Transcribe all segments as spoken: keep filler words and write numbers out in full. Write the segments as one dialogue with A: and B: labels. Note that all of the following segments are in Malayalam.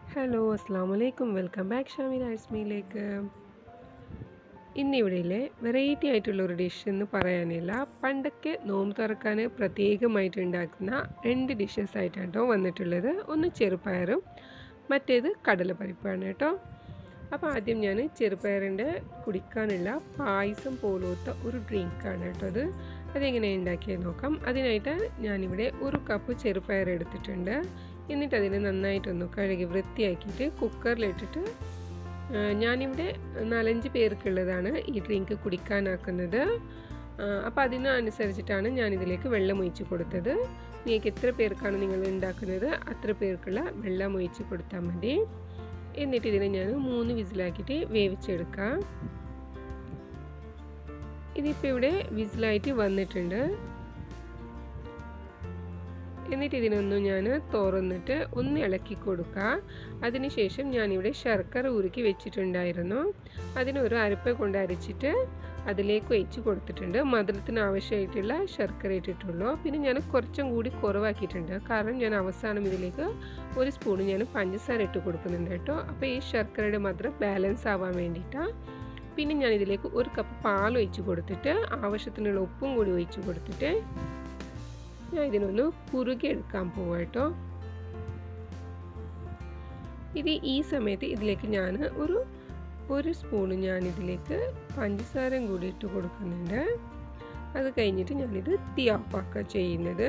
A: ഹലോ അസ്സാം വലൈക്കും വെൽക്കം ബാക്ക് ഷാമിന അസ്മിയിലേക്ക്. ഇന്നിവിടെയിലെ വെറൈറ്റി ആയിട്ടുള്ളൊരു ഡിഷ് എന്ന് പറയാനില്ല. പണ്ടൊക്കെ നോമ്പ് തുറക്കാൻ പ്രത്യേകമായിട്ട് ഉണ്ടാക്കുന്ന രണ്ട് ഡിഷസ് ആയിട്ടാണ് കേട്ടോ വന്നിട്ടുള്ളത്. ഒന്ന് ചെറുപയറും മറ്റേത് കടലപ്പരിപ്പാണ് കേട്ടോ. അപ്പോൾ ആദ്യം ഞാൻ ചെറുപയറിൻ്റെ കുടിക്കാനുള്ള പായസം പോലത്തെ ഒരു ഡ്രിങ്കാണ് കേട്ടോ അത്. അതെങ്ങനെ ഉണ്ടാക്കിയത് നോക്കാം. അതിനായിട്ട് ഞാനിവിടെ ഒരു കപ്പ് ചെറുപയർ എടുത്തിട്ടുണ്ട്. എന്നിട്ട് അതിനെ നന്നായിട്ടൊന്ന് കഴുകി വൃത്തിയാക്കിയിട്ട് കുക്കറിലിട്ടിട്ട്, ഞാനിവിടെ നാലഞ്ച് പേർക്കുള്ളതാണ് ഈ ഡ്രിങ്ക് കുടിക്കാനാക്കുന്നത്. അപ്പോൾ അതിനനുസരിച്ചിട്ടാണ് ഞാനിതിലേക്ക് വെള്ളം ഒഴിച്ച് കൊടുത്തത്. നിങ്ങൾക്ക് എത്ര പേർക്കാണ് നിങ്ങൾ ഉണ്ടാക്കുന്നത് അത്ര പേർക്കുള്ള വെള്ളം ഒഴിച്ച് കൊടുത്താൽ മതി. എന്നിട്ട് ഇതിനെ ഞാൻ മൂന്ന് വിസിലാക്കിയിട്ട് വേവിച്ചെടുക്കാം. ഇതിപ്പോൾ ഇവിടെ വിസിലായിട്ട് വന്നിട്ടുണ്ട്. എന്നിട്ട് ഇതിനൊന്ന് ഞാൻ തുറന്നിട്ട് ഒന്ന് ഇളക്കി കൊടുക്കുക. അതിനുശേഷം ഞാനിവിടെ ശർക്കര ഉരുക്കി വെച്ചിട്ടുണ്ടായിരുന്നു. അതിനൊരു അരപ്പ കൊണ്ട് അരച്ചിട്ട് അതിലേക്ക് ഒഴിച്ച് കൊടുത്തിട്ടുണ്ട്. മധുരത്തിന് ആവശ്യമായിട്ടുള്ള ശർക്കര ഇട്ടിട്ടുള്ളൂ. പിന്നെ ഞാൻ കുറച്ചും കൂടി കുറവാക്കിയിട്ടുണ്ട്. കാരണം ഞാൻ അവസാനം ഇതിലേക്ക് ഒരു സ്പൂൺ ഞാൻ പഞ്ചസാര ഇട്ട് കൊടുക്കുന്നുണ്ട് കേട്ടോ. അപ്പോൾ ഈ ശർക്കരയുടെ മധുരം ബാലൻസ് ആവാൻ വേണ്ടിയിട്ടാണ്. പിന്നെ ഞാൻ ഇതിലേക്ക് ഒരു കപ്പ് പാൽ ഒഴിച്ച് കൊടുത്തിട്ട് ആവശ്യത്തിനുള്ള ഉപ്പും കൂടി ഒഴിച്ച് കൊടുത്തിട്ട് ഞാൻ ഇതിനൊന്ന് കുറുകി എടുക്കാൻ പോവാം കേട്ടോ. ഇത് ഈ സമയത്ത് ഇതിലേക്ക് ഞാൻ ഒരു ഒരു സ്പൂണ് ഞാനിതിലേക്ക് പഞ്ചസാരയും കൂടി ഇട്ട് കൊടുക്കുന്നുണ്ട്. അത് കഴിഞ്ഞിട്ട് ഞാനിത് തീ ഓഫാക്കുക ചെയ്യുന്നത്.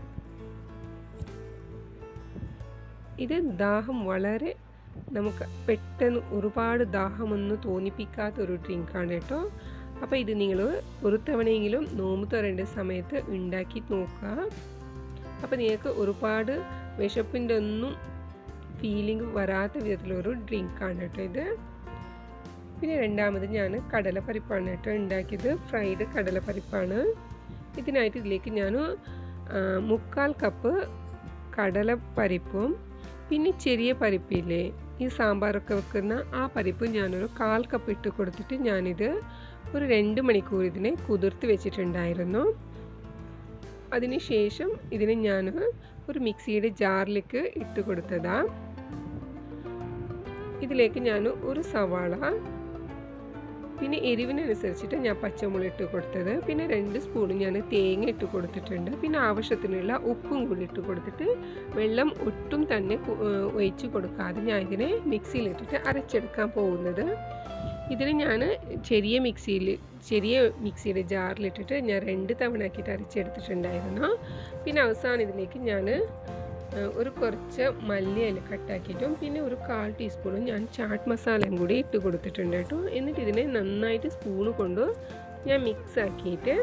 A: ഇത് ദാഹം വളരെ നമുക്ക് പെട്ടെന്ന് ഒരുപാട് ദാഹമൊന്നും തോന്നിപ്പിക്കാത്തൊരു ഡ്രിങ്കാണ് കേട്ടോ. അപ്പോൾ ഇത് നിങ്ങൾ ഒരു തവണയെങ്കിലും നോമ്പ് തുറേണ്ട സമയത്ത് ഉണ്ടാക്കി നോക്കുക. അപ്പോൾ നിങ്ങൾക്ക് ഒരുപാട് വിശപ്പിൻ്റെ ഒന്നും ഫീലിംഗ് വരാത്ത വിധത്തിലൊരു ഡ്രിങ്കാണ് കേട്ടോ ഇത്. പിന്നെ രണ്ടാമത് ഞാൻ കടലപ്പരിപ്പാണ് കേട്ടോ ഉണ്ടാക്കിയത്. ഫ്രൈഡ് കടലപ്പരിപ്പാണ്. ഇതിനായിട്ട് ഇതിലേക്ക് ഞാൻ മുക്കാൽ കപ്പ് കടലപ്പരിപ്പും പിന്നെ ചെറിയ പരിപ്പില്ലേ ഈ സാമ്പാറൊക്കെ വെക്കുന്ന ആ പരിപ്പ് ഞാനൊരു കാൽ കപ്പ് ഇട്ട് കൊടുത്തിട്ട് ഞാനിത് ഒരു രണ്ട് മണിക്കൂർ ഇതിനെ കുതിർത്ത് വെച്ചിട്ടുണ്ടായിരുന്നു. അതിന് ശേഷം ഇതിനെ ഞാൻ ഒരു മിക്സിയുടെ ജാറിലേക്ക് ഇട്ട് കൊടുത്തതാണ്. ഇതിലേക്ക് ഞാൻ ഒരു സവാള, പിന്നെ എരിവിനനുസരിച്ചിട്ട് ഞാൻ പച്ചമുളക് ഇട്ട് കൊടുത്തത്, പിന്നെ രണ്ട് സ്പൂൺ ഞാൻ തേങ്ങ ഇട്ട് കൊടുത്തിട്ടുണ്ട്. പിന്നെ ആവശ്യത്തിനുള്ള ഉപ്പും കൂടി ഇട്ട് കൊടുത്തിട്ട് വെള്ളം ഒട്ടും തന്നെ ഒഴിച്ച് കൊടുക്കാതെ ഞാൻ ഇതിനെ മിക്സിയിലിട്ടിട്ട് അരച്ചെടുക്കാൻ പോകുന്നത്. ഇതിന് ഞാൻ ചെറിയ മിക്സിയിൽ ചെറിയ മിക്സിയുടെ ജാറിലിട്ടിട്ട് ഞാൻ രണ്ട് തവണ ആക്കിയിട്ട് അരച്ചെടുത്തിട്ടുണ്ടായിരുന്നു. പിന്നെ അവസാനം ഇതിലേക്ക് ഞാൻ ഒരു കുറച്ച് മല്ലിയില കട്ടാക്കിയിട്ടും പിന്നെ ഒരു കാൽ ടീസ്പൂണും ഞാൻ ചാട്ട് മസാലയും കൂടി ഇട്ട് കൊടുത്തിട്ടുണ്ട് കേട്ടോ. എന്നിട്ട് ഇതിനെ നന്നായിട്ട് സ്പൂണ് കൊണ്ട് ഞാൻ മിക്സ് ആക്കിയിട്ട്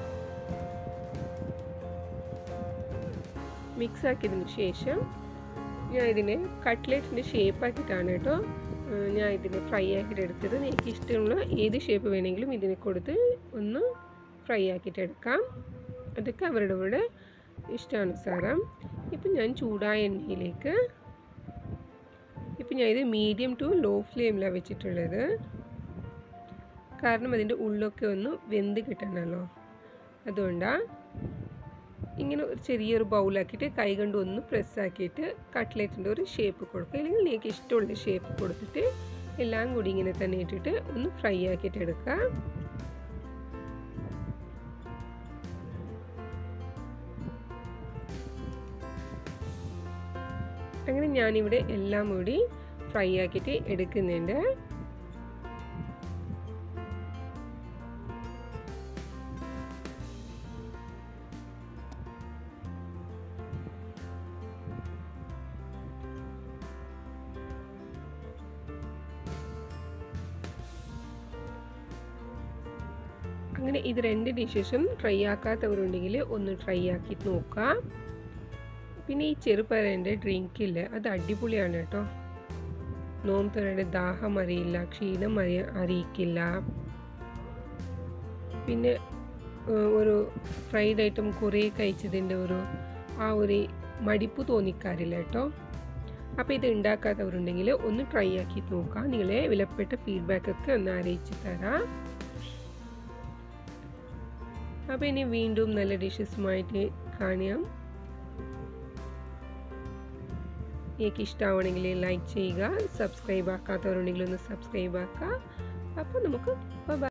A: മിക്സ് ആക്കിയതിന് ശേഷം ഞാൻ ഇതിനെ കട്ട്ലേറ്റിൻ്റെ ഷേപ്പാക്കിയിട്ടാണ് കേട്ടോ ഞാൻ ഇതിനെ ഫ്രൈ ആക്കിയിട്ട് എടുത്തത്. എനിക്ക് ഇഷ്ടമുള്ള ഏത് ഷേപ്പ് വേണമെങ്കിലും ഇതിനെ കൊടുത്ത് ഒന്ന് ഫ്രൈ ആക്കിയിട്ട് എടുക്കാം. അതൊക്കെ അവരുടെ കൂടെ ഇഷ്ടാനുസാരം. ഇപ്പം ഞാൻ ചൂടായ എണ്ണയിലേക്ക് ഇപ്പം ഞാൻ ഇത് മീഡിയം ടു ലോ ഫ്ലെയിമിലാണ് വെച്ചിട്ടുള്ളത്. കാരണം അതിൻ്റെ ഉള്ളൊക്കെ ഒന്ന് വെന്ത് കിട്ടണമല്ലോ. അതുകൊണ്ടാണ് ഇങ്ങനെ ഒരു ചെറിയൊരു ബൗളാക്കിയിട്ട് കൈ കൊണ്ട് ഒന്ന് പ്രസ്സാക്കിയിട്ട് കട്ട്ലേറ്റിൻ്റെ ഒരു ഷേപ്പ് കൊടുക്കുക. അല്ലെങ്കിൽ നിങ്ങൾക്ക് ഇഷ്ടമുള്ള ഷേപ്പ് കൊടുത്തിട്ട് എല്ലാം കൂടി ഇങ്ങനെ തന്നെ ഇട്ടിട്ട് ഒന്ന് ഫ്രൈ ആക്കിയിട്ട് എടുക്കുക. അങ്ങനെ ഞാനിവിടെ എല്ലാം കൂടി ഫ്രൈ ആക്കിയിട്ട് എടുക്കുന്നുണ്ട്. അങ്ങനെ ഇത് രണ്ട് ഡിഷസും ട്രൈ ആക്കാത്തവരുണ്ടെങ്കിൽ ഒന്ന് ട്രൈ ആക്കി നോക്കുക. പിന്നെ ഈ ചെറുപയറിൻ്റെ ഡ്രിങ്കില്ലേ അത് അടിപൊളിയാണ് കേട്ടോ. നോമ്പ് തുറയുടെ ദാഹം അറിയില്ല, ക്ഷീണം അറി അറിയിക്കില്ല. പിന്നെ ഒരു ഫ്രൈഡ് ഐറ്റം കുറേ കഴിച്ചതിൻ്റെ ഒരു ആ ഒരു മടിപ്പ് തോന്നിക്കാറില്ല കേട്ടോ. അപ്പോൾ ഇത് ഉണ്ടാക്കാത്തവരുണ്ടെങ്കിൽ ഒന്ന് ട്രൈ ആക്കി നോക്കുക. നിങ്ങളെ വിലപ്പെട്ട ഫീഡ്ബാക്കൊക്കെ ഒന്ന് അറിയിച്ച് തരാം. അപ്പോൾ ഇനി വീണ്ടും നല്ല ഡിഷസുമായിട്ട് കാണാം. നിങ്ങൾക്ക് ഇഷ്ടമാണെങ്കിൽ ലൈക്ക് ചെയ്യുക, സബ്സ്ക്രൈബ് ആക്കാത്തവരുണ്ടെങ്കിൽ ഒന്ന് സബ്സ്ക്രൈബ് ആക്കുക. അപ്പോൾ നമുക്ക് ബൈ.